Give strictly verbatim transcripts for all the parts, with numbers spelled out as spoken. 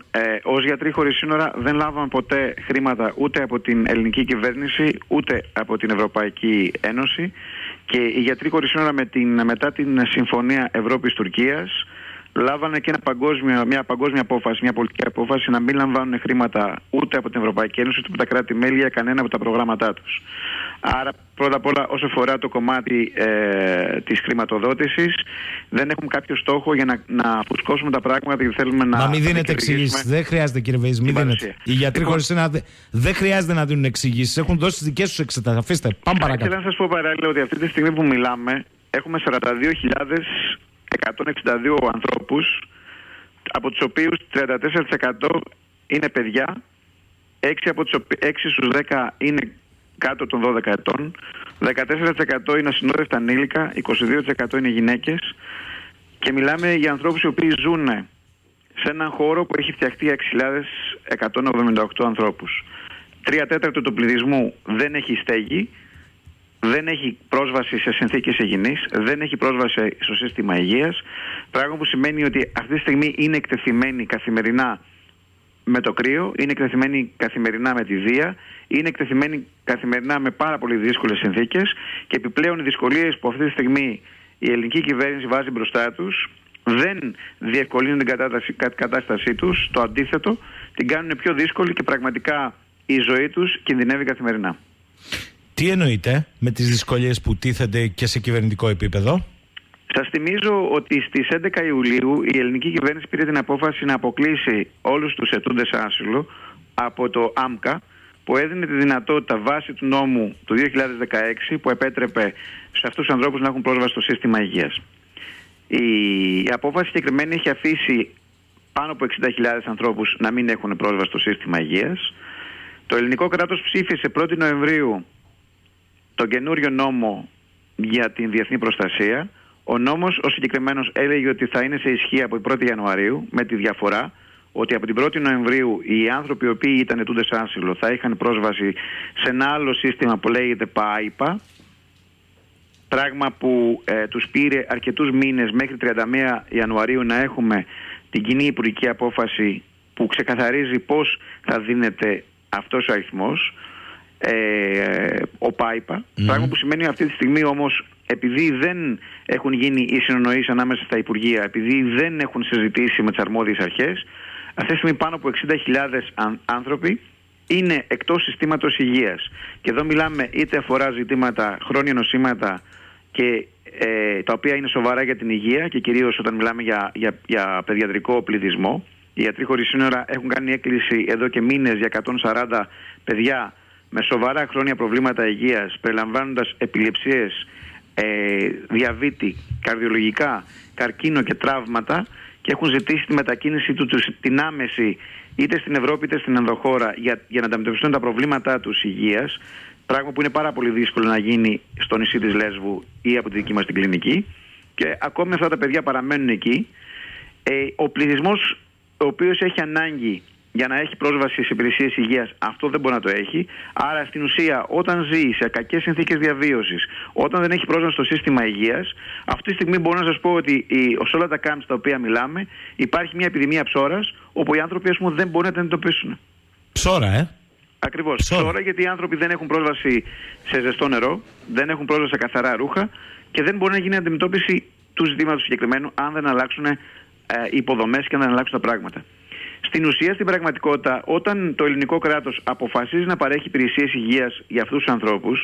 Ε, ως γιατροί χωρίς σύνορα δεν λάβαμε ποτέ χρήματα ούτε από την ελληνική κυβέρνηση ούτε από την Ευρωπαϊκή Ένωση, και οι γιατροί χωρίς σύνορα με την, μετά την Συμφωνία Ευρώπης-Τουρκίας λάβανε και ένα παγκόσμιο, μια παγκόσμια απόφαση, μια πολιτική απόφαση να μην λαμβάνουν χρήματα ούτε από την Ευρωπαϊκή Ένωση ούτε από τα κράτη-μέλη για κανένα από τα προγράμματά τους. Άρα, πρώτα απ' όλα, όσο αφορά το κομμάτι ε, της χρηματοδότησης, δεν έχουμε κάποιο στόχο για να, να φουσκώσουμε τα πράγματα, γιατί θέλουμε να. Μα μην δίνετε εξηγήσεις. Δεν χρειάζεται, κύριε Βεϊζή, μην δίνετε. Οι γιατροί χωρίς σύνορα δεν χρειάζεται να δίνουν εξηγήσεις. Έχουν δώσει τις δικές τους εξετάσεις. Αφήστε, πάμε παρακάτω. Θέλω να σας πω παράλληλα ότι αυτή τη στιγμή που μιλάμε έχουμε σαράντα δύο χιλιάδες εκατόν εξήντα δύο ανθρώπους, από τους οποίους τριάντα τέσσερα τοις εκατό είναι παιδιά, έξι, από τους, έξι στους δέκα είναι κάτω των δώδεκα ετών, δεκατέσσερα τοις εκατό είναι ασυνόδευτα ανήλικα, είκοσι δύο τοις εκατό είναι γυναίκες, και μιλάμε για ανθρώπους οι οποίοι ζουν σε έναν χώρο που έχει φτιαχτεί για έξι χιλιάδες εκατόν εβδομήντα οκτώ ανθρώπους. Τρία τέταρτα του πληθυσμού δεν έχει στέγη, δεν έχει πρόσβαση σε συνθήκες υγιεινής, δεν έχει πρόσβαση στο σύστημα υγείας, πράγμα που σημαίνει ότι αυτή τη στιγμή είναι εκτεθειμένοι καθημερινά με το κρύο, είναι εκτεθειμένοι καθημερινά με τη βία, είναι εκτεθειμένοι καθημερινά με πάρα πολύ δύσκολες συνθήκες, και επιπλέον οι δυσκολίες που αυτή τη στιγμή η ελληνική κυβέρνηση βάζει μπροστά τους δεν διευκολύνουν την κατάσταση, κατάστασή τους, το αντίθετο, την κάνουν πιο δύσκολη και πραγματικά η ζωή τους κινδυνεύει καθημερινά. Τι εννοείτε με τις δυσκολίες που τίθενται και σε κυβερνητικό επίπεδο? Σας θυμίζω ότι στις έντεκα Ιουλίου η ελληνική κυβέρνηση πήρε την απόφαση να αποκλείσει όλους τους αιτούντες άσυλο από το ΆΜΚΑ, που έδινε τη δυνατότητα βάσει του νόμου του δύο χιλιάδες δεκαέξι που επέτρεπε σε αυτούς τους ανθρώπους να έχουν πρόσβαση στο σύστημα υγείας. Η απόφαση συγκεκριμένη έχει αφήσει πάνω από εξήντα χιλιάδες ανθρώπους να μην έχουν πρόσβαση στο σύστημα υγείας. Το ελληνικό κράτος ψήφισε πρώτη Νοεμβρίου τον καινούριο νόμο για την διεθνή προστασία. Ο νόμος ο συγκεκριμένος έλεγε ότι θα είναι σε ισχύ από την πρώτη Ιανουαρίου, με τη διαφορά ότι από την πρώτη Νοεμβρίου οι άνθρωποι οι οποίοι ήταν αιτούντες άσυλο θα είχαν πρόσβαση σε ένα άλλο σύστημα που λέγεται ΠΑΙΠΑ, πράγμα που ε, τους πήρε αρκετούς μήνες μέχρι τριάντα μία Ιανουαρίου να έχουμε την κοινή υπουργική απόφαση που ξεκαθαρίζει πώς θα δίνεται αυτός ο αριθμός, ε, ο ΠΑΙΠΑ, mm. πράγμα που σημαίνει αυτή τη στιγμή όμως, επειδή δεν έχουν γίνει οι συνονοήσεις ανάμεσα στα Υπουργεία, επειδή δεν έχουν συζητήσει με τις αρμόδιες αρχές, αυτή τη στιγμή πάνω από εξήντα χιλιάδες άνθρωποι είναι εκτός συστήματος υγείας. Και εδώ μιλάμε είτε αφορά ζητήματα χρόνια νοσήματα, και ε, τα οποία είναι σοβαρά για την υγεία, και κυρίως όταν μιλάμε για, για, για παιδιατρικό πληθυσμό. Οι γιατροί χωρίς σύνορα έχουν κάνει έκκληση εδώ και μήνες για εκατόν σαράντα παιδιά με σοβαρά χρόνια προβλήματα υγείας, περιλαμβάνοντας επιλεψίες, ε, διαβήτη, καρδιολογικά, καρκίνο και τραύματα, και έχουν ζητήσει τη μετακίνηση του, την άμεση, είτε στην Ευρώπη είτε στην ενδοχώρα, για, για να αντιμετωπιστούν τα προβλήματά τους υγείας, πράγμα που είναι πάρα πολύ δύσκολο να γίνει στο νησί της Λέσβου ή από τη δική μας την κλινική, και ακόμη αυτά τα παιδιά παραμένουν εκεί. Ε, ο πληθυσμός ο οποίος έχει ανάγκη για να έχει πρόσβαση σε υπηρεσίες υγείας, αυτό δεν μπορεί να το έχει. Άρα στην ουσία, όταν ζει σε κακές συνθήκες διαβίωσης, όταν δεν έχει πρόσβαση στο σύστημα υγείας, αυτή τη στιγμή μπορώ να σας πω ότι σε όλα τα κάμπ στα οποία μιλάμε υπάρχει μια επιδημία ψώρας, όπου οι άνθρωποι, ας πούμε, δεν μπορούν να την αντιμετωπίσουν. Ψώρα, ε! Ακριβώς. Ψώρα. Ψώρα, γιατί οι άνθρωποι δεν έχουν πρόσβαση σε ζεστό νερό, δεν έχουν πρόσβαση σε καθαρά ρούχα, και δεν μπορεί να γίνει αντιμετώπιση του ζητήματος συγκεκριμένου αν δεν αλλάξουν ε, οι υποδομές και αν δεν αλλάξουν τα πράγματα. Στην ουσία, στην πραγματικότητα, όταν το ελληνικό κράτος αποφασίζει να παρέχει υπηρεσίες υγείας για αυτούς τους ανθρώπους,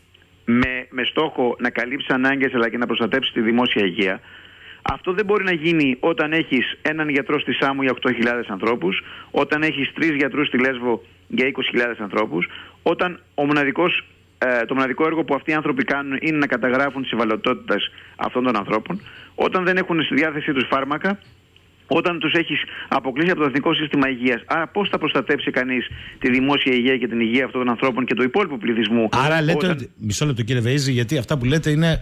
με, με στόχο να καλύψει ανάγκες αλλά και να προστατέψει τη δημόσια υγεία, αυτό δεν μπορεί να γίνει όταν έχεις έναν γιατρό στη Σάμο για οκτώ χιλιάδες ανθρώπους, όταν έχεις τρεις γιατρούς στη Λέσβο για είκοσι χιλιάδες ανθρώπους, όταν ο μοναδικός, ε, το μοναδικό έργο που αυτοί οι άνθρωποι κάνουν είναι να καταγράφουν τις ευαλωτότητες αυτών των ανθρώπων, όταν δεν έχουν στη διάθεσή τους φάρμακα, όταν τους έχεις αποκλείσει από το Εθνικό Σύστημα Υγείας. Άρα πώς θα προστατέψει κανείς τη δημόσια υγεία και την υγεία αυτών των ανθρώπων και του υπόλοιπου πληθυσμού? Άρα λέτε όταν... ότι... Μισό λεπτό, κύριε Βεϊζή, γιατί αυτά που λέτε είναι...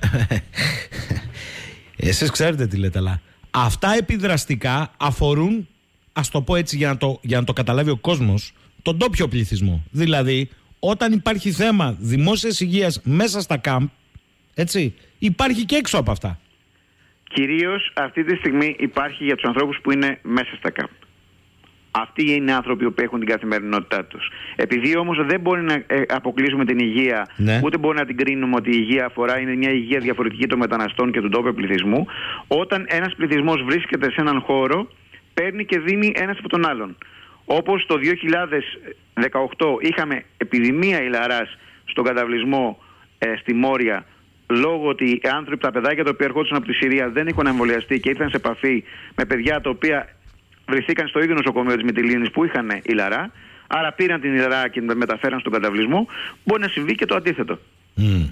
Εσείς ξέρετε τι λέτε, αλλά αυτά επιδραστικά αφορούν, ας το πω έτσι για να το, για να το καταλάβει ο κόσμος, τον ντόπιο πληθυσμό. Δηλαδή, όταν υπάρχει θέμα δημόσιας υγείας μέσα στα κάμπ, έτσι, υπάρχει και έξω από αυτά. Κυρίως αυτή τη στιγμή υπάρχει για τους ανθρώπους που είναι μέσα στα κάμπ. Αυτοί είναι άνθρωποι που έχουν την καθημερινότητά τους. Επειδή όμως δεν μπορεί να αποκλείσουμε την υγεία, ναι. ούτε μπορεί να την κρίνουμε ότι η υγεία αφορά, είναι μια υγεία διαφορετική των μεταναστών και του ντόπιου πληθυσμού, όταν ένας πληθυσμός βρίσκεται σε έναν χώρο, παίρνει και δίνει ένας από τον άλλον. Όπως το δύο χιλιάδες δεκαοκτώ είχαμε επιδημία ηλαράς στον καταβλισμό ε, στη Μόρια, λόγω ότι οι άνθρωποι, τα παιδάκια τα οποία ερχόντουσαν από τη Συρία δεν είχαν εμβολιαστεί και ήρθαν σε επαφή με παιδιά τα οποία βρεθήκαν στο ίδιο νοσοκομείο της Μυτιλήνης που είχαν ηλαρά, άρα πήραν την ηλαρά και την μεταφέραν στον καταβλισμό. Μπορεί να συμβεί και το αντίθετο. Mm.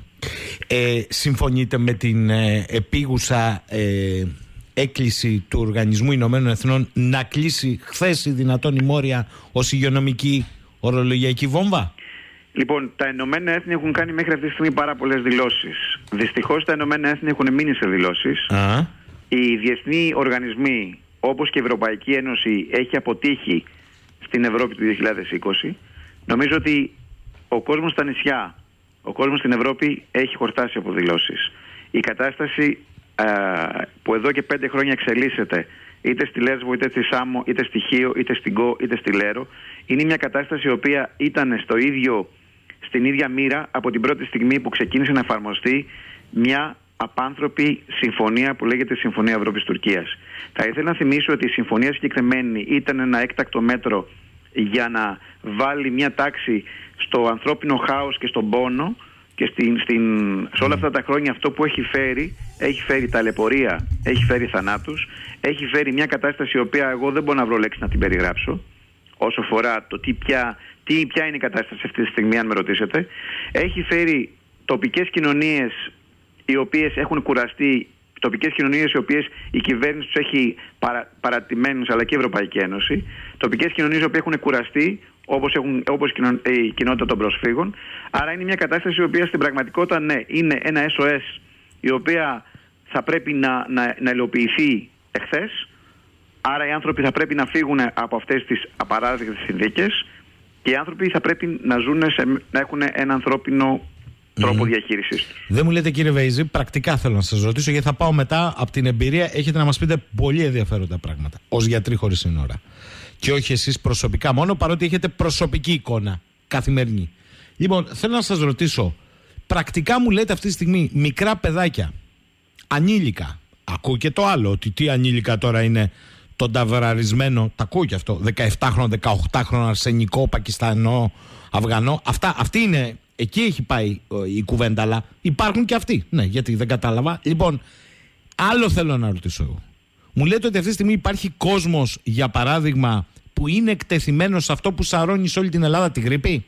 Ε, συμφωνείτε με την ε, επίγουσα ε, έκκληση του Οργανισμού Ηνωμένων Εθνών να κλείσει χθες η δυνατόν η Μόρια ως υγειονομική ορολογιακή βόμβα? Λοιπόν, τα Ηνωμένα Έθνη έχουν κάνει μέχρι αυτή τη στιγμή πάρα πολλές δηλώσεις. Δυστυχώς τα Ηνωμένα Έθνη έχουν μείνει σε δηλώσεις. Uh-huh. Οι διεθνείς οργανισμοί, όπως και η Ευρωπαϊκή Ένωση, έχει αποτύχει στην Ευρώπη του δύο χιλιάδες είκοσι. Νομίζω ότι ο κόσμος στα νησιά, ο κόσμος στην Ευρώπη έχει χορτάσει από δηλώσεις. Η κατάσταση α, που εδώ και πέντε χρόνια εξελίσσεται, είτε στη Λέσβο, είτε στη Σάμο, είτε στη Χίο, είτε στην Κο, είτε στη Λέρο, είναι μια κατάσταση η οποία ήταν στο ίδιο, στην ίδια μοίρα από την πρώτη στιγμή που ξεκίνησε να εφαρμοστεί μια απάνθρωπη συμφωνία που λέγεται Συμφωνία Ευρώπης-Τουρκίας. Θα ήθελα να θυμίσω ότι η συμφωνία συγκεκριμένη ήταν ένα έκτακτο μέτρο για να βάλει μια τάξη στο ανθρώπινο χάος και στον πόνο, και στην, στην, σε όλα αυτά τα χρόνια αυτό που έχει φέρει, έχει φέρει ταλαιπωρία, έχει φέρει θανάτους, έχει φέρει μια κατάσταση η οποία εγώ δεν μπορώ να βρω λέξη να την περιγράψω όσο φορά το τι πια, τι, ποια είναι η κατάσταση αυτή τη στιγμή, αν με ρωτήσετε. Έχει φέρει τοπικές κοινωνίες οι οποίες έχουν κουραστεί, τοπικές κοινωνίες οι οποίες η κυβέρνηση τους έχει παρα, παρατημένους, αλλά και η Ευρωπαϊκή Ένωση, τοπικές κοινωνίες οι οποίες έχουν κουραστεί, όπως, έχουν, όπως η κοινότητα των προσφύγων. Άρα είναι μια κατάσταση η οποία στην πραγματικότητα, ναι, είναι ένα ες ο ες η οποία θα πρέπει να, να, να υλοποιηθεί εχθές. Άρα οι άνθρωποι θα πρέπει να φύγουν από αυτές τις απαράδεκτες συνθήκες και οι άνθρωποι θα πρέπει να, ζουν σε, να έχουν ένα ανθρώπινο τρόπο mm. διαχείρισης τους. Δεν μου λέτε, κύριε Βεϊζή, πρακτικά θέλω να σας ρωτήσω, γιατί θα πάω μετά από την εμπειρία. Έχετε να μας πείτε πολύ ενδιαφέροντα πράγματα ως γιατροί χωρίς σύνορα. Και όχι εσείς προσωπικά μόνο, παρότι έχετε προσωπική εικόνα καθημερινή. Λοιπόν, θέλω να σας ρωτήσω, πρακτικά μου λέτε αυτή τη στιγμή μικρά παιδάκια, ανήλικα. Ακούω και το άλλο, ότι τι ανήλικα τώρα είναι το ταβραρισμένο, τα ακούω και αυτό, δεκαεπτάχρονο, δεκαοκτάχρονο, αρσενικό, Πακιστανό, Αφγανό. Αυτά, αυτή είναι, εκεί έχει πάει η κουβέντα, αλλά υπάρχουν και αυτοί. Ναι, γιατί δεν κατάλαβα. Λοιπόν, άλλο θέλω να ρωτήσω εγώ. Μου λέτε ότι αυτή τη στιγμή υπάρχει κόσμος, για παράδειγμα, που είναι εκτεθειμένος σε αυτό που σαρώνει σε όλη την Ελλάδα, τη γρίπη.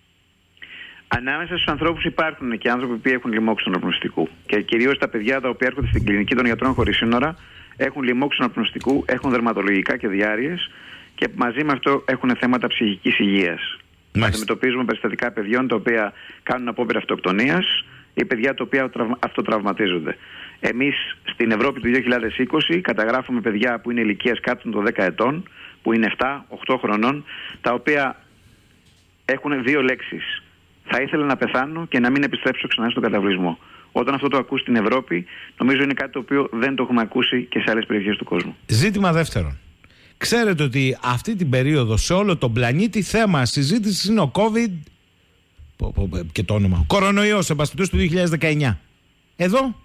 Ανάμεσα στους ανθρώπους υπάρχουν και άνθρωποι που έχουν λοιμώξει αναπνευστικού. Και κυρίως τα παιδιά τα οποία έρχονται στην κλινική των γιατρών χωρίς σύνορα έχουν λοιμώξει αναπνευστικού, έχουν δερματολογικά και διάρειες και μαζί με αυτό έχουν θέματα ψυχικής υγείας. Αντιμετωπίζουμε περιστατικά παιδιών τα οποία κάνουν απόπειρα αυτοκτονίας ή παιδιά τα οποία αυτοτραυματίζονται. Εμείς στην Ευρώπη του δύο χιλιάδες είκοσι καταγράφουμε παιδιά που είναι ηλικίας κάτω των δέκα ετών, που είναι επτά οκτώ χρονών, τα οποία έχουν δύο λέξεις. Θα ήθελα να πεθάνω και να μην επιστρέψω ξανά στον καταβλισμό. Όταν αυτό το ακούς στην Ευρώπη, νομίζω είναι κάτι το οποίο δεν το έχουμε ακούσει και σε άλλες περιοχές του κόσμου. Ζήτημα δεύτερον. Ξέρετε ότι αυτή την περίοδο σε όλο τον πλανήτη θέμα συζήτησης είναι ο COVID και το όνομα. Κορονοϊός, εμπαστητός του δύο χιλιάδες δεκαεννιά. Εδώ.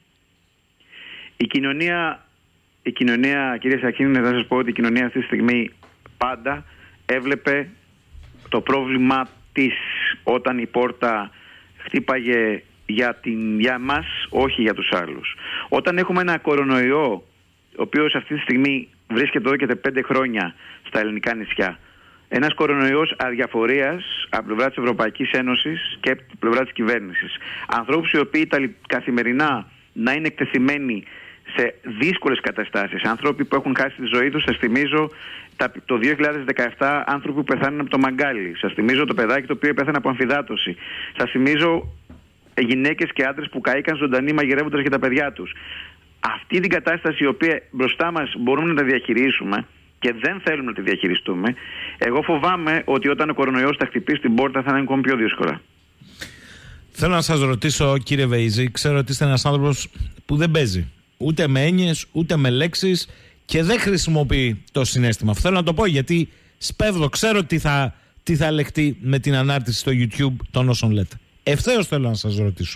Η κοινωνία, η κοινωνία, κύριε Σακίνη, θα σας πω ότι η κοινωνία αυτή τη στιγμή πάντα έβλεπε το πρόβλημα της όταν η πόρτα χτύπαγε για, την, για μας, όχι για τους άλλους. Όταν έχουμε ένα κορονοϊό, ο οποίος αυτή τη στιγμή βρίσκεται εδώ και πέντε χρόνια στα ελληνικά νησιά, ένας κορονοϊός αδιαφορίας από πλευρά της Ευρωπαϊκής Ένωσης και από πλευρά της κυβέρνησης. Ανθρώπους οι οποίοι καθημερινά να είναι εκτεθειμένοι σε δύσκολες καταστάσεις. Άνθρωποι που έχουν χάσει τη ζωή τους, σας θυμίζω το δύο χιλιάδες δεκαεπτά άνθρωποι που πεθάνουν από το μαγκάλι. Σας θυμίζω το παιδάκι το οποίο πέθανε από αμφιδάτωση. Σας θυμίζω γυναίκες και άντρες που καήκαν ζωντανοί μαγειρεύοντας για τα παιδιά τους. Αυτή την κατάσταση η οποία μπροστά μας μπορούμε να τα διαχειρίσουμε και δεν θέλουμε να τη διαχειριστούμε, εγώ φοβάμαι ότι όταν ο κορονοϊός θα χτυπήσει την πόρτα θα είναι ακόμη πιο δύσκολα. Θέλω να σας ρωτήσω, κύριε Βεϊζή, ξέρω ότι είστε ένας άνθρωπος που δεν παίζει ούτε με έννοιες, ούτε με λέξεις και δεν χρησιμοποιεί το συναίσθημα. Θέλω να το πω γιατί σπέβδω, ξέρω τι θα, τι θα λεχτεί με την ανάρτηση στο YouTube των όσων λέτε. Ευθέως θέλω να σας ρωτήσω.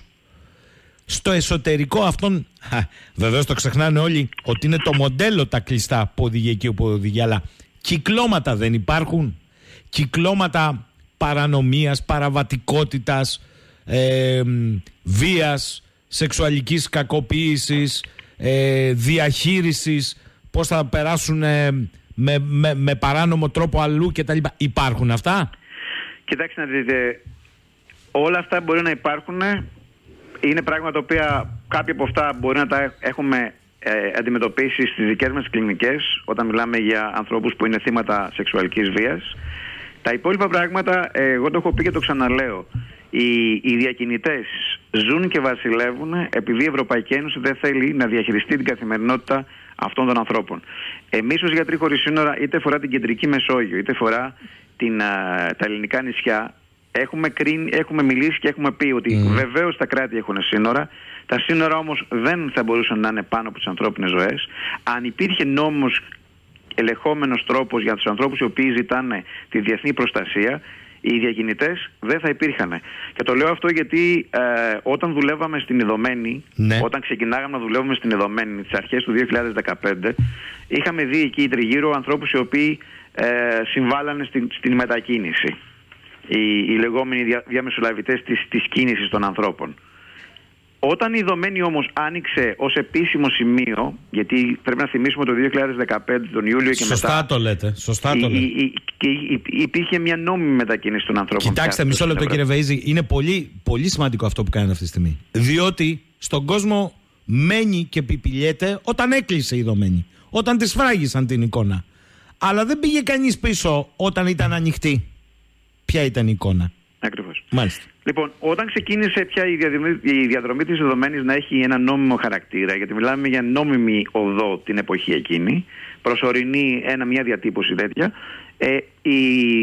Στο εσωτερικό αυτών, βεβαίως το ξεχνάνε όλοι ότι είναι το μοντέλο τα κλειστά που οδηγεί εκεί όπου οδηγεί, αλλά κυκλώματα δεν υπάρχουν? Κυκλώματα παρανομίας, παραβατικότητας, ε, βίας, σεξουαλικής κακοποίησης, ε, διαχείρισης, πώς θα περάσουν ε, με, με, με παράνομο τρόπο αλλού κτλ. Υπάρχουν αυτά? Κοιτάξτε να δείτε, όλα αυτά μπορεί να υπάρχουν. Είναι πράγματα τα οποία κάποια από αυτά μπορεί να τα έχουμε ε, αντιμετωπίσει στις δικές μας κλινικές, όταν μιλάμε για ανθρώπους που είναι θύματα σεξουαλικής βίας. Τα υπόλοιπα πράγματα, ε, εγώ το έχω πει και το ξαναλέω. Οι, οι διακινητές ζουν και βασιλεύουν επειδή η Ευρωπαϊκή Ένωση δεν θέλει να διαχειριστεί την καθημερινότητα αυτών των ανθρώπων. Εμείς ως γιατροί χωρίς σύνορα, είτε φορά την Κεντρική Μεσόγειο, είτε φορά την, α, τα ελληνικά νησιά, έχουμε, κρίνει, έχουμε μιλήσει και έχουμε πει ότι mm. βεβαίως τα κράτη έχουν σύνορα. Τα σύνορα όμως δεν θα μπορούσαν να είναι πάνω από τις ανθρώπινες ζωές. Αν υπήρχε νόμος, ελεγχόμενος τρόπος για τους ανθρώπους οι οποίοι ζητάνε τη διεθνή προστασία, οι διακινητές δεν θα υπήρχαν. Και το λέω αυτό γιατί ε, όταν δουλεύαμε στην Ιδωμένη, ναι. όταν ξεκινάγαμε να δουλεύουμε στην Ιδωμένη τις αρχές του δύο χιλιάδες δεκαπέντε, είχαμε δει εκεί τριγύρω ανθρώπους οι οποίοι ε, συμβάλλανε στην, στην μετακίνηση. Οι, οι λεγόμενοι δια, διαμεσολαβητές της, της κίνησης των ανθρώπων. Όταν η Ιδωμένη όμως άνοιξε ως επίσημο σημείο, γιατί πρέπει να θυμίσουμε το δύο χιλιάδες δεκαπέντε, τον Ιούλιο και σωστά μετά... Σωστά το λέτε, σωστά το η, λέτε. Η, η, και υπήρχε μια νόμιμη μετακίνηση των ανθρώπων. Κοιτάξτε, μισό λεπτό κύριε Βεΐζη, είναι πολύ, πολύ σημαντικό αυτό που κάνετε αυτή τη στιγμή. Διότι στον κόσμο μένει και πιπιλιέται όταν έκλεισε η Ιδωμένη, όταν τη σφράγισαν την εικόνα. Αλλά δεν πήγε κανείς πίσω όταν ήταν ανοιχτή. Ποια ήταν η εικόνα? Ακριβώς. Μάλιστα. Λοιπόν, όταν ξεκίνησε πια η διαδρομή, η διαδρομή της Ιδωμένης να έχει ένα νόμιμο χαρακτήρα, γιατί μιλάμε για νόμιμη οδό την εποχή εκείνη, προσωρινή ένα, μια διατύπωση τέτοια, ε, οι,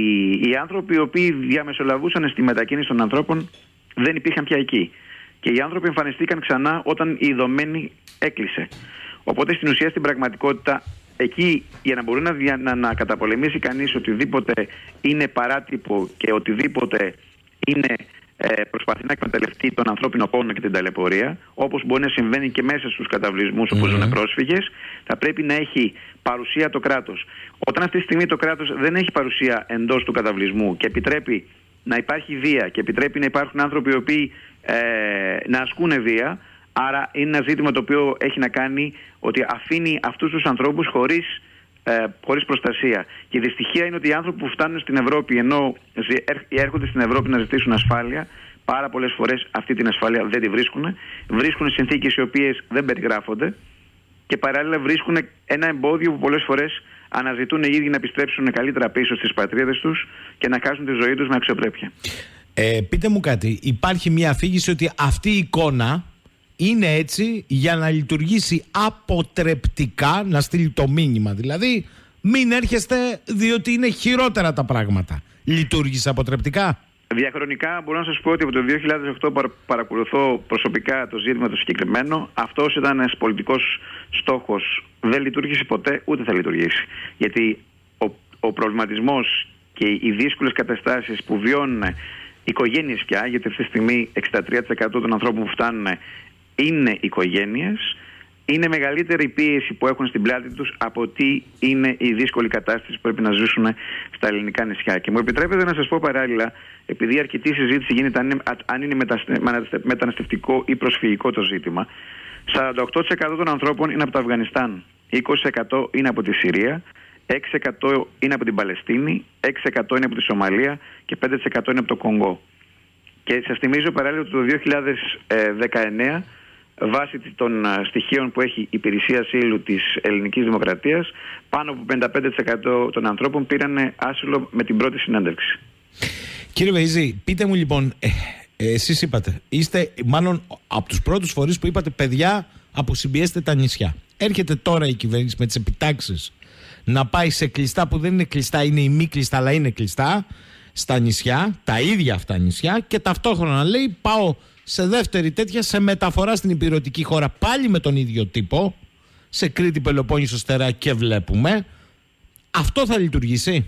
οι άνθρωποι οι οποίοι διαμεσολαβούσαν στη μετακίνηση των ανθρώπων δεν υπήρχαν πια εκεί. Και οι άνθρωποι εμφανιστήκαν ξανά όταν η Ιδωμένη έκλεισε. Οπότε στην ουσία, στην πραγματικότητα, εκεί για να μπορεί να, να, να καταπολεμήσει κανείς οτιδήποτε είναι παράτυπο και οτιδήποτε είναι, ε, προσπαθεί να εκμεταλλευτεί τον ανθρώπινο πόνο και την ταλαιπωρία, όπως μπορεί να συμβαίνει και μέσα στους καταβλισμούς όπου mm-hmm. ζουν πρόσφυγες, θα πρέπει να έχει παρουσία το κράτος. Όταν αυτή τη στιγμή το κράτος δεν έχει παρουσία εντός του καταβλισμού και επιτρέπει να υπάρχει βία και επιτρέπει να υπάρχουν άνθρωποι οι οποίοι ε, να ασκούν βία, άρα είναι ένα ζήτημα το οποίο έχει να κάνει ότι αφήνει αυτούς τους ανθρώπους χωρίς, ε, χωρίς προστασία. Και η δυστυχία είναι ότι οι άνθρωποι που φτάνουν στην Ευρώπη, ενώ έρχονται στην Ευρώπη να ζητήσουν ασφάλεια, πάρα πολλές φορές αυτή την ασφάλεια δεν τη βρίσκουν. Βρίσκουν συνθήκες οι οποίες δεν περιγράφονται και παράλληλα βρίσκουν ένα εμπόδιο που πολλές φορές αναζητούν οι ίδιοι να επιστρέψουν καλύτερα πίσω στις πατρίδες τους και να χάσουν τη ζωή τους με αξιοπρέπεια. Ε, πείτε μου κάτι, υπάρχει μια αφήγηση ότι αυτή η εικόνα είναι έτσι για να λειτουργήσει αποτρεπτικά, να στείλει το μήνυμα. Δηλαδή, μην έρχεστε διότι είναι χειρότερα τα πράγματα. Λειτουργήσε αποτρεπτικά? Διαχρονικά μπορώ να σας πω ότι από το δύο χιλιάδες οκτώ παρακολουθώ προσωπικά το ζήτημα το συγκεκριμένο. Αυτός ήταν ένας πολιτικός στόχος. Δεν λειτουργήσε ποτέ, ούτε θα λειτουργήσει. Γιατί ο, ο προβληματισμός και οι δύσκολες καταστάσεις που βιώνουν οικογένειες πια, γιατί αυτή τη στιγμή εξήντα τρία τοις εκατό των ανθρώπων που φτάνουν είναι οικογένειες, είναι μεγαλύτερη η πίεση που έχουν στην πλάτη τους από τι είναι η δύσκολη κατάσταση που πρέπει να ζήσουν στα ελληνικά νησιά. Και μου επιτρέπετε να σας πω παράλληλα, επειδή η αρκετή συζήτηση γίνεται αν είναι, αν είναι μεταναστευτικό ή προσφυγικό το ζήτημα, σαράντα οκτώ τοις εκατό των ανθρώπων είναι από το Αφγανιστάν, είκοσι τοις εκατό είναι από τη Συρία, έξι τοις εκατό είναι από την Παλαιστίνη, έξι τοις εκατό είναι από τη Σομαλία και πέντε τοις εκατό είναι από το Κονγκό. Και σας θυμίζω παράλληλα ότι το δύο χιλιάδες δεκαεννέα, βάσει των στοιχείων που έχει η Υπηρεσία Ασύλου της Ελληνικής Δημοκρατίας, πάνω από πενήντα πέντε τοις εκατό των ανθρώπων πήραν άσυλο με την πρώτη συνέντευξη. Κύριε Βεΐζη, πείτε μου λοιπόν, ε, ε, εσείς είπατε, είστε μάλλον από τους πρώτους φορείς που είπατε παιδιά, αποσυμπιέστε τα νησιά. Έρχεται τώρα η κυβέρνηση με τις επιτάξεις να πάει σε κλειστά που δεν είναι κλειστά, είναι ημί κλειστά, αλλά είναι κλειστά, στα νησιά, τα ίδια αυτά νησιά, και ταυτόχρονα λέει πάω σε δεύτερη τέτοια, σε μεταφορά στην υπηρετική χώρα, πάλι με τον ίδιο τύπο, σε Κρήτη, Πελοπόννησο, Στερά και βλέπουμε. Αυτό θα λειτουργήσει?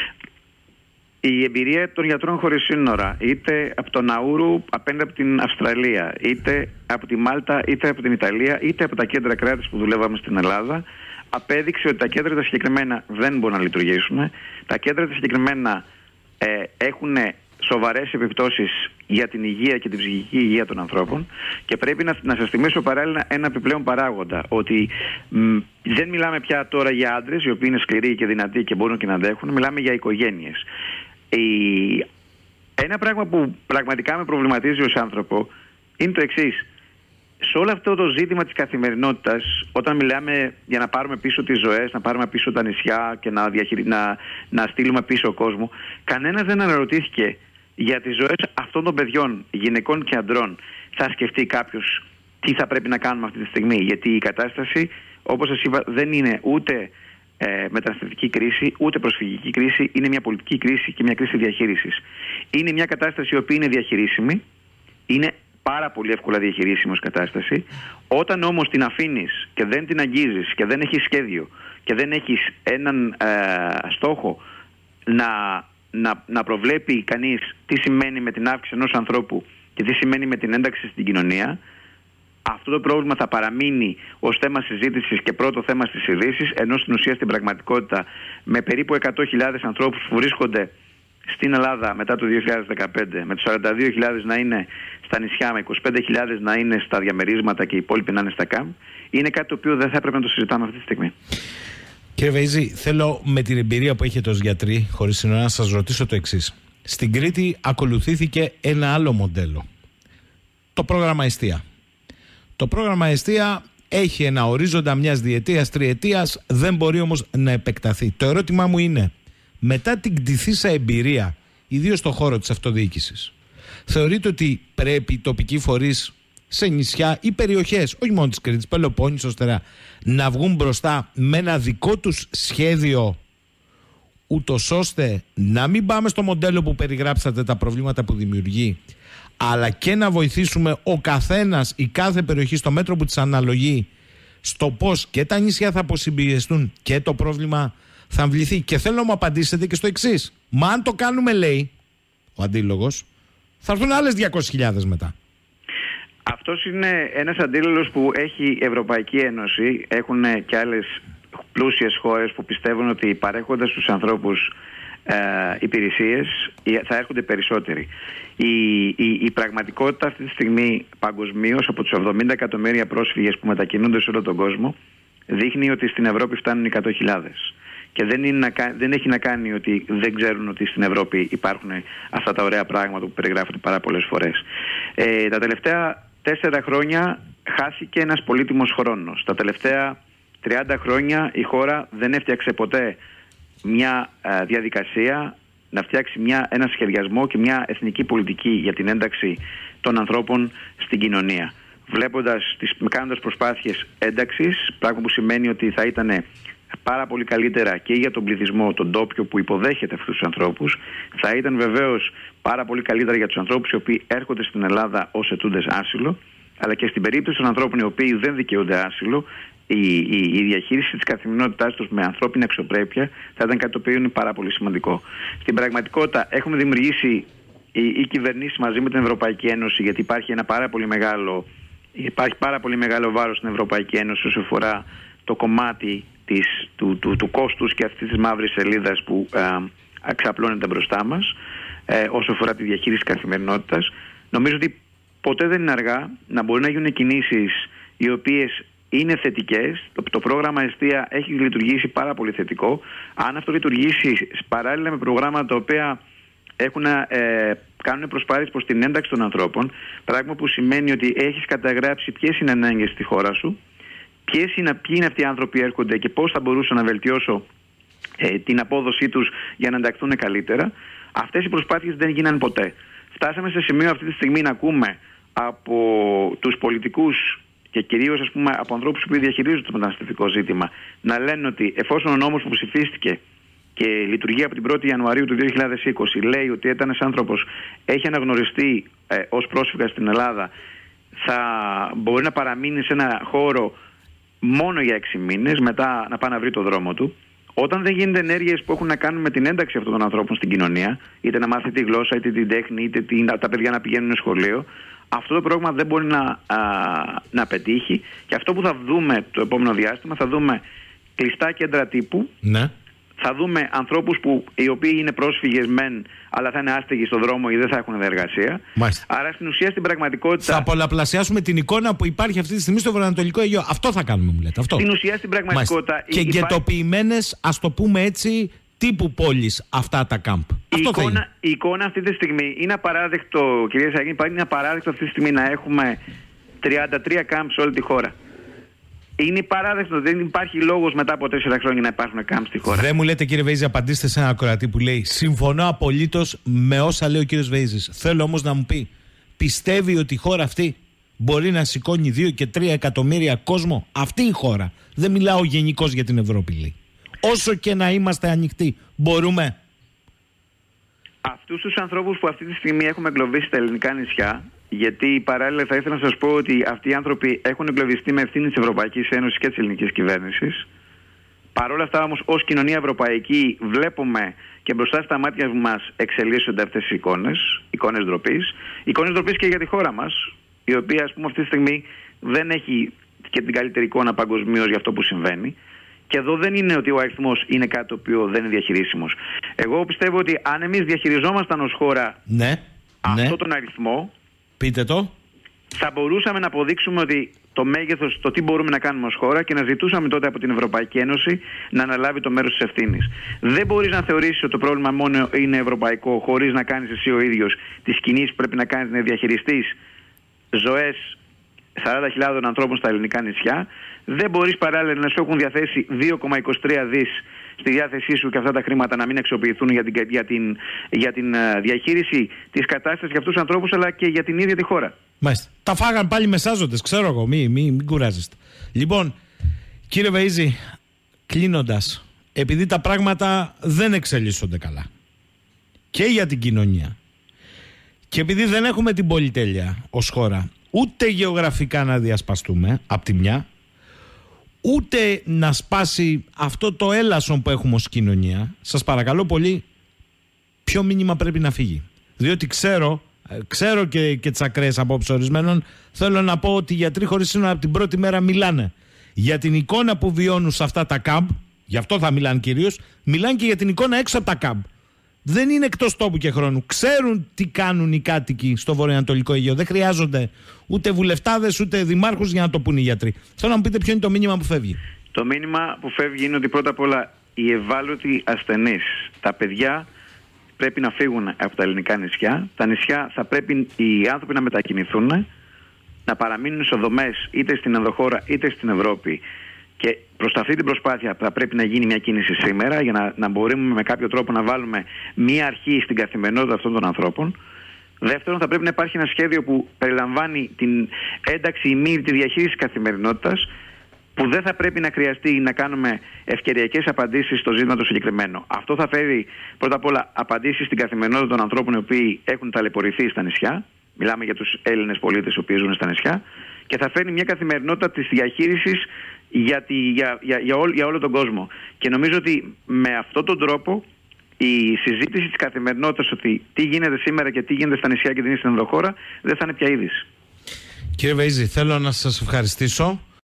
Η εμπειρία των γιατρών χωρίς σύνορα, είτε από τον Ναούρου απέναντι από την Αυστραλία, είτε από τη Μάλτα, είτε από την Ιταλία, είτε από τα κέντρα κράτης που δουλεύαμε στην Ελλάδα, απέδειξε ότι τα κέντρα τα συγκεκριμένα δεν μπορούν να λειτουργήσουν. Τα κέντρα τα συγκεκριμένα ε, έχουν σοβαρές επιπτώσεις για την υγεία και την ψυχική υγεία των ανθρώπων, και πρέπει να, να σας θυμίσω παράλληλα ένα επιπλέον παράγοντα, ότι μ, δεν μιλάμε πια τώρα για άντρες οι οποίοι είναι σκληροί και δυνατοί και μπορούν και να αντέχουν, μιλάμε για οικογένειες. Η... Ένα πράγμα που πραγματικά με προβληματίζει ως άνθρωπο είναι το εξής. Σε όλο αυτό το ζήτημα της καθημερινότητας, όταν μιλάμε για να πάρουμε πίσω τις ζωές, να πάρουμε πίσω τα νησιά και να, διαχειρι... να... να στείλουμε πίσω κόσμο, κανένας δεν αναρωτήθηκε για τις ζωές αυτών των παιδιών, γυναικών και αντρών. Θα σκεφτεί κάποιος τι θα πρέπει να κάνουμε αυτή τη στιγμή? Γιατί η κατάσταση, όπως σας είπα, δεν είναι ούτε ε, μεταναστευτική κρίση, ούτε προσφυγική κρίση. Είναι μια πολιτική κρίση και μια κρίση διαχείρισης. Είναι μια κατάσταση η οποία είναι διαχειρίσιμη, είναι πάρα πολύ εύκολα διαχειρίσιμη ως κατάσταση. Όταν όμως την αφήνεις και δεν την αγγίζεις και δεν έχεις σχέδιο και δεν έχεις έναν ε, στόχο να, να, να προβλέπει κανείς τι σημαίνει με την αύξηση ενός ανθρώπου και τι σημαίνει με την ένταξη στην κοινωνία, αυτό το πρόβλημα θα παραμείνει ως θέμα συζήτησης και πρώτο θέμα στις ειδήσεις, ενώ στην ουσία στην πραγματικότητα με περίπου εκατό χιλιάδες ανθρώπους που βρίσκονται στην Ελλάδα μετά το δύο χιλιάδες δεκαπέντε, με τους σαράντα δύο χιλιάδες να είναι στα νησιά, με είκοσι πέντε χιλιάδες να είναι στα διαμερίσματα και οι υπόλοιποι να είναι στα ΚΑΜ, είναι κάτι το οποίο δεν θα έπρεπε να το συζητάμε αυτή τη στιγμή. Κύριε Βεϊζή, θέλω με την εμπειρία που έχετε ως γιατροί χωρίς σύνορα να σας ρωτήσω το εξής. Στην Κρήτη ακολουθήθηκε ένα άλλο μοντέλο. Το πρόγραμμα Εστία. Το πρόγραμμα Εστία έχει ένα ορίζοντα μιας διετίας, τριετίας, δεν μπορεί όμως να επεκταθεί. Το ερώτημά μου είναι, μετά την κτηθήσα εμπειρία, ιδίως στον χώρο της αυτοδιοίκησης, θεωρείτε ότι πρέπει οι τοπικοί φορείς σε νησιά ή περιοχές, όχι μόνο της Κρήτης, Πελοπόννησο, Στερά, να βγουν μπροστά με ένα δικό τους σχέδιο, ούτως ώστε να μην πάμε στο μοντέλο που περιγράψατε, τα προβλήματα που δημιουργεί, αλλά και να βοηθήσουμε ο καθένας, η κάθε περιοχή στο μέτρο που της αναλογεί, στο πώς και τα νησιά θα αποσυμπιεστούν και το πρόβλημα θα αμβληθεί. Και θέλω να μου απαντήσετε και στο εξής. Μα αν το κάνουμε, λέει ο αντίλογος, θα έρθουν άλλες διακόσιες χιλιάδες μετά. Αυτός είναι ένας αντίλογος που έχει η Ευρωπαϊκή Ένωση. Έχουν και άλλες πλούσιες χώρες που πιστεύουν ότι παρέχοντας στους ανθρώπους ε, υπηρεσίες θα έρχονται περισσότεροι. Η, η, η πραγματικότητα αυτή τη στιγμή παγκοσμίως, από τους εβδομήντα εκατομμύρια πρόσφυγες που μετακινούνται σε όλο τον κόσμο, δείχνει ότι στην Ευρώπη φτάνουν εκατό χιλιάδες. Και δεν, είναι να, δεν έχει να κάνει ότι δεν ξέρουν ότι στην Ευρώπη υπάρχουν αυτά τα ωραία πράγματα που περιγράφονται πάρα πολλές φορές. Ε, τα τελευταία τέσσερα χρόνια χάθηκε ένας πολύτιμος χρόνος. Τα τελευταία τριάντα χρόνια η χώρα δεν έφτιαξε ποτέ μια α, διαδικασία να φτιάξει μια, ένα σχεδιασμό και μια εθνική πολιτική για την ένταξη των ανθρώπων στην κοινωνία. Βλέποντας, τις, κάνοντας προσπάθειες ένταξης, πράγμα που σημαίνει ότι θα ήταν πάρα πολύ καλύτερα και για τον πληθυσμό, τον τόπιο που υποδέχεται αυτούς τους ανθρώπους, θα ήταν βεβαίως πάρα πολύ καλύτερα για τους ανθρώπους οι οποίοι έρχονται στην Ελλάδα ως αιτούντες άσυλο, αλλά και στην περίπτωση των ανθρώπων οι οποίοι δεν δικαιούνται άσυλο, η, η, η διαχείριση της καθημερινότητάς τους με ανθρώπινη αξιοπρέπεια θα ήταν κάτι το οποίο είναι πάρα πολύ σημαντικό. Στην πραγματικότητα έχουμε δημιουργήσει οι, οι κυβερνήσεις μαζί με την Ευρωπαϊκή Ένωση, γιατί υπάρχει ένα πάρα πολύ μεγάλο, υπάρχει πάρα πολύ μεγάλο βάρος στην Ευρωπαϊκή Ένωση όσο αφορά το κομμάτι της, του, του, του κόστους και αυτής της μαύρης σελίδας που ε, εξαπλώνεται μπροστά μας ε, όσο αφορά τη διαχείριση της καθημερινότητας. Νομίζω ότι ποτέ δεν είναι αργά να μπορεί να γίνουν κινήσεις οι οποίες είναι θετικές. Το, το πρόγραμμα Εστία έχει λειτουργήσει πάρα πολύ θετικό. Αν αυτό λειτουργήσει παράλληλα με προγράμματα τα οποία έχουν, ε, κάνουν προσπάθειες προς την ένταξη των ανθρώπων, πράγμα που σημαίνει ότι έχεις καταγράψει ποιες είναι ανάγκες στη χώρα σου, ποιες είναι, ποιοι είναι αυτοί οι άνθρωποι που έρχονται και πώς θα μπορούσα να βελτιώσω ε, την απόδοσή τους για να ενταχθούν καλύτερα. Αυτές οι προσπάθειες δεν γίνανε ποτέ. Φτάσαμε σε σημείο αυτή τη στιγμή να ακούμε από τους πολιτικούς και κυρίως ας πούμε από ανθρώπους που διαχειρίζονται το μεταναστευτικό ζήτημα να λένε ότι εφόσον ο νόμος που ψηφίστηκε και λειτουργεί από την πρώτη Ιανουαρίου του δύο χιλιάδες είκοσι λέει ότι ένας άνθρωπος έχει αναγνωριστεί ε, ως πρόσφυγα στην Ελλάδα, θα μπορεί να παραμείνει σε ένα χώρο μόνο για έξι μήνες, μετά να πάει να βρει το δρόμο του. Όταν δεν γίνεται ενέργειες που έχουν να κάνουν με την ένταξη αυτών των ανθρώπων στην κοινωνία, είτε να μάθει τη γλώσσα, είτε την τέχνη, είτε την, τα παιδιά να πηγαίνουν σχολείο, αυτό το πρόγραμμα δεν μπορεί να, α, να πετύχει. Και αυτό που θα δούμε το επόμενο διάστημα, θα δούμε κλειστά κέντρα τύπου. Ναι. Θα δούμε ανθρώπους που, οι οποίοι είναι πρόσφυγες μεν, αλλά θα είναι άστεγοι στον δρόμο ή δεν θα έχουν εργασία. Μάλιστα. Άρα στην ουσία στην πραγματικότητα. Θα πολλαπλασιάσουμε την εικόνα που υπάρχει αυτή τη στιγμή στο βορειοανατολικό Αιγαίο. Αυτό θα κάνουμε, μου λέτε. Αυτό. Στην ουσία στην πραγματικότητα. Μάλιστα. Και υπάρχει... γετοποιημένες, ας το πούμε έτσι, τύπου πόλεις αυτά τα κάμπ. Η, Αυτό εικόνα, θα είναι. η εικόνα αυτή τη στιγμή είναι απαράδεκτο, κυρία Σαγίνη, είναι απαράδεκτο αυτή τη στιγμή να έχουμε τριάντα τρία κάμπ σε όλη τη χώρα. Είναι παράδεκτο, δεν υπάρχει λόγος μετά από τέσσερα χρόνια να υπάρχουν κάμπ στη χώρα. Δεν μου λέτε, κύριε Βέιζη, απαντήστε σε ένα ακροατή που λέει: συμφωνώ απολύτως με όσα λέει ο κύριος Βέιζης. Θέλω όμως να μου πει, πιστεύει ότι η χώρα αυτή μπορεί να σηκώνει δύο και τρία εκατομμύρια κόσμο? Αυτή η χώρα. Δεν μιλάω γενικώς για την Ευρώπη, λέει. Όσο και να είμαστε ανοιχτοί, μπορούμε. Αυτούς τους ανθρώπους που αυτή τη στιγμή έχουμε εγκλωβίσει στα ελληνικά νησιά, γιατί παράλληλα θα ήθελα να σας πω ότι αυτοί οι άνθρωποι έχουν εγκλωβιστεί με ευθύνη της Ευρωπαϊκής Ένωσης και της ελληνικής κυβέρνησης. Παρ' όλα αυτά όμως, ως κοινωνία ευρωπαϊκή, βλέπουμε και μπροστά στα μάτια μας εξελίσσονται αυτές οι εικόνες, εικόνες ντροπής. Εικόνες ντροπής και για τη χώρα μας, η οποία, ας πούμε, αυτή τη στιγμή δεν έχει και την καλύτερη εικόνα παγκοσμίως για αυτό που συμβαίνει. Και εδώ δεν είναι ότι ο αριθμός είναι κάτι το οποίο δεν είναι διαχειρίσιμος. Εγώ πιστεύω ότι αν εμείς διαχειριζόμασταν ως χώρα ναι, αυτό ναι. τον αριθμό, πείτε το, θα μπορούσαμε να αποδείξουμε ότι το μέγεθος, το τι μπορούμε να κάνουμε ως χώρα, και να ζητούσαμε τότε από την Ευρωπαϊκή Ένωση να αναλάβει το μέρος της ευθύνης. Δεν μπορείς να θεωρήσεις ότι το πρόβλημα μόνο είναι ευρωπαϊκό, χωρίς να κάνεις εσύ ο ίδιος τις κινήσεις που πρέπει να κάνεις, να διαχειριστείς ζωές σαράντα χιλιάδων ανθρώπων στα ελληνικά νησιά. Δεν μπορείς παράλληλα να σου έχουν διαθέσει δύο κόμμα είκοσι τρία δις στη διάθεσή σου και αυτά τα χρήματα να μην αξιοποιηθούν για την, για την, για την διαχείριση της κατάστασης για αυτούς τους ανθρώπους, αλλά και για την ίδια τη χώρα. Μάλιστα. Τα φάγαν πάλι μεσάζοντες, ξέρω εγώ, μην μη, μη κουράζεστε. Λοιπόν, κύριε Βεΐζη, κλείνοντας, επειδή τα πράγματα δεν εξελίσσονται καλά και για την κοινωνία και επειδή δεν έχουμε την πολυτέλεια ως χώρα ούτε γεωγραφικά να διασπαστούμε απ' τη μια, ούτε να σπάσει αυτό το έλασον που έχουμε ως κοινωνία, σας παρακαλώ πολύ, ποιο μήνυμα πρέπει να φύγει? Διότι ξέρω, ξέρω και, και τις ακραίες απόψεις ορισμένων, θέλω να πω ότι οι γιατροί χωρίς σύνορα από την πρώτη μέρα μιλάνε για την εικόνα που βιώνουν σε αυτά τα κάμπ, γι' αυτό θα μιλάνε κυρίως, μιλάνε και για την εικόνα έξω από τα κάμπ. Δεν είναι εκτός τόπου και χρόνου. Ξέρουν τι κάνουν οι κάτοικοι στο βορειοανατολικό Αιγαίο. Δεν χρειάζονται ούτε βουλευτάδες ούτε δημάρχους για να το πούν οι γιατροί. Θέλω να μου πείτε ποιο είναι το μήνυμα που φεύγει. Το μήνυμα που φεύγει είναι ότι πρώτα απ' όλα οι ευάλωτοι ασθενείς, τα παιδιά, πρέπει να φύγουν από τα ελληνικά νησιά. Τα νησιά θα πρέπει οι άνθρωποι να μετακινηθούν, να παραμείνουν σε δομές είτε στην ενδοχώρα είτε στην Ευρώπη. Και προς αυτή την προσπάθεια θα πρέπει να γίνει μια κίνηση σήμερα για να, να μπορούμε με κάποιο τρόπο να βάλουμε μια αρχή στην καθημερινότητα αυτών των ανθρώπων. Δεύτερον, θα πρέπει να υπάρχει ένα σχέδιο που περιλαμβάνει την ένταξη ημί, τη διαχείριση της καθημερινότητας, που δεν θα πρέπει να χρειαστεί να κάνουμε ευκαιριακές απαντήσεις στο ζήτημα το συγκεκριμένο. Αυτό θα φέρει πρώτα απ' όλα απαντήσεις στην καθημερινότητα των ανθρώπων οι οποίοι έχουν ταλαιπωρηθεί στα νησιά. Μιλάμε για τους Έλληνες πολίτες οι οποίοι ζουν στα νησιά. Και θα φέρνει μια καθημερινότητα της διαχείρισης για, τη, για, για, για, όλο, για όλο τον κόσμο. Και νομίζω ότι με αυτόν τον τρόπο η συζήτηση της καθημερινότητας, ότι τι γίνεται σήμερα και τι γίνεται στα νησιά και τι γίνεται στην ενδοχώρα, δεν θα είναι πια είδηση. Κύριε Βεΐζη, θέλω να σας ευχαριστήσω.